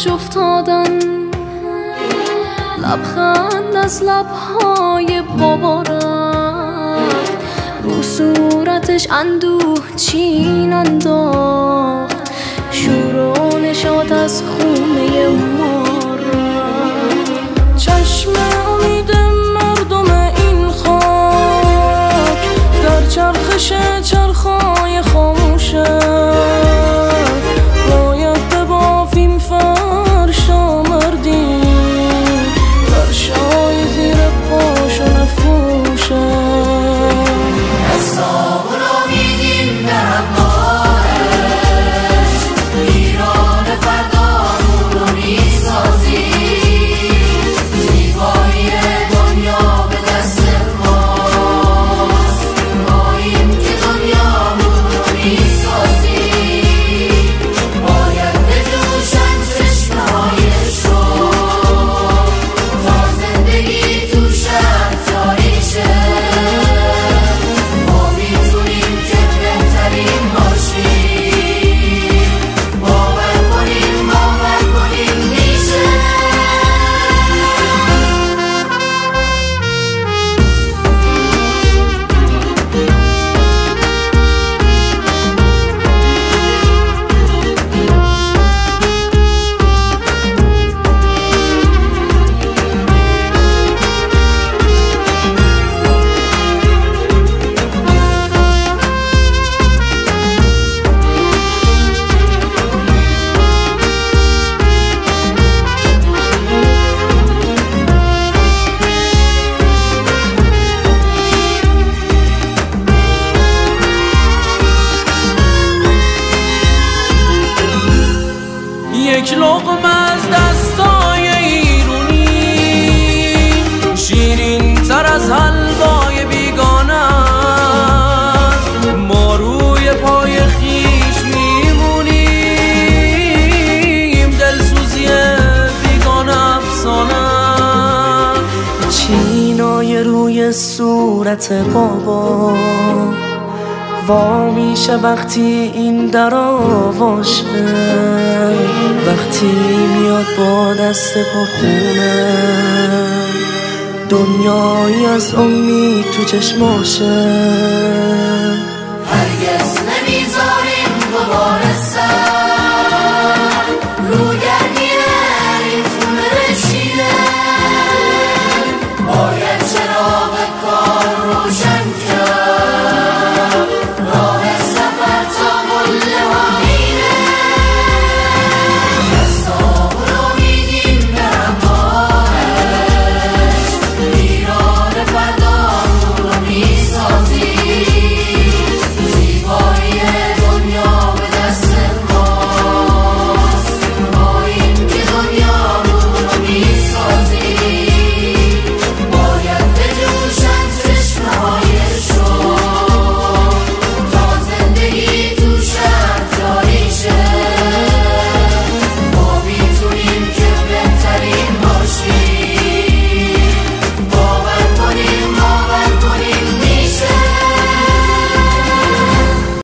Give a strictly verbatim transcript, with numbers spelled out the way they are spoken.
یادش افتادن، لبخند از لبهای بابا رفت، رو صورتش اندوه چین انداخت، شور و نشاط از خونه ما رفت. چشم امید مردم این خاک در چرخش چرخای خاموشه، باید ببافیم فرشا مردی، فرشای زیر پاشو نفروشه. دستامون امیدیم به همراهش، ایران فردامون رو میسازیم، زیبایی دنیا به دست ماست، ماییم که دنیامون رو میسازیم، باید بجوشن چشمهای شوق تا زندگی تو شهر جاری شه. ما میتونیم که بهترین باشیم، باور کنیم باور کنیم میشه. یک لقمه از دستای ایرونی، شیرین تر از حلوای بیگانه است، ما روی پای خیش میمونیم، دلسوزی بیگانه افسانه. چینای روی صورت بابا وا میشه وقتی این در آواشه، وقتی میاد با دست پرخونه، دنیایی از امید تو چشماشه.